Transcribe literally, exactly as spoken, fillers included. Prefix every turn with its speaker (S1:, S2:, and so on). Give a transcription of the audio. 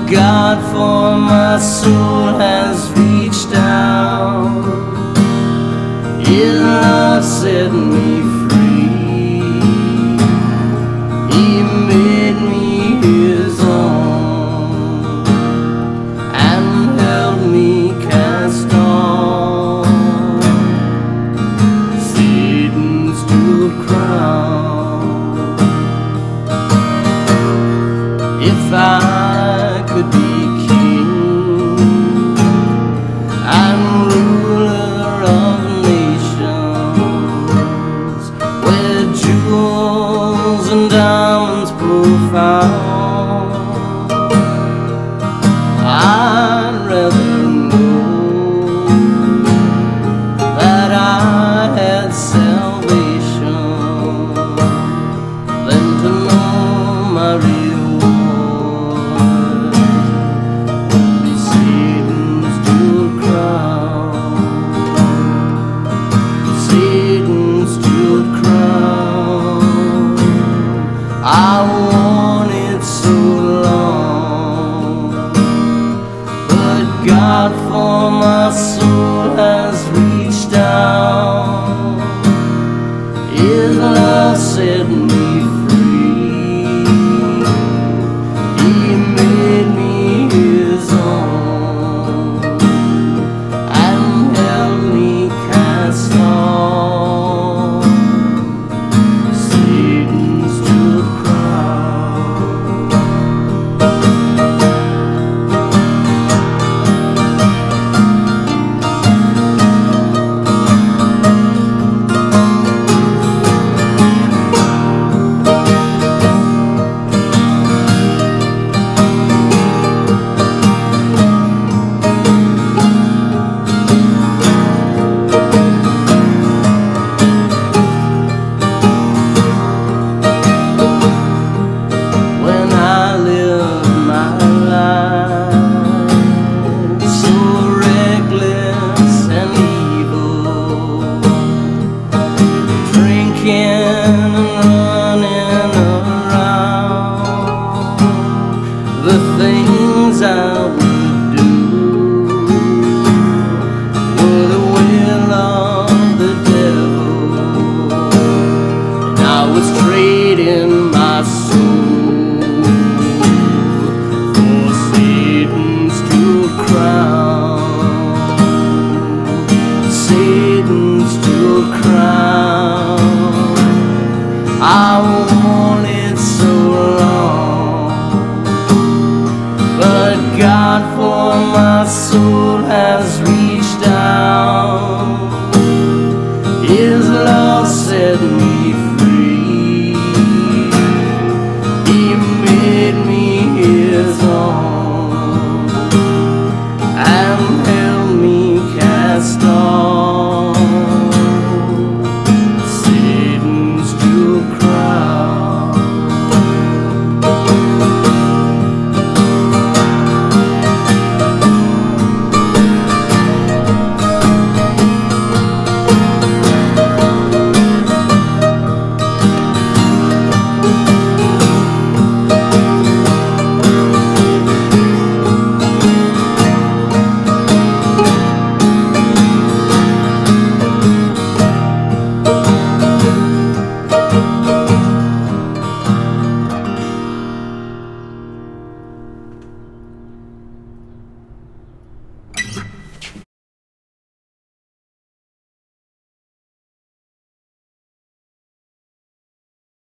S1: God for my soul has reached out. His love set me free. He made me his own and helped me cast off Satan's jeweled crown. If I could be king and ruler of nations, where jewels and diamonds profound, I'd rather know that I had salvation than to know my reward would be Satan's jeweled crown. Satan's jeweled crown, I wanted so long, but God for my soul has reached out. His love set me free. He made me his own and helped me cast off Satan's jeweled crown. When I lived my life so reckless and evil, drinking and running around, the things I would do were the will of the devil, and I was trading my soul for Satan's jeweled crown. Satan's jeweled crown, I wanted so long, but God for my soul has reached out. His love set me free.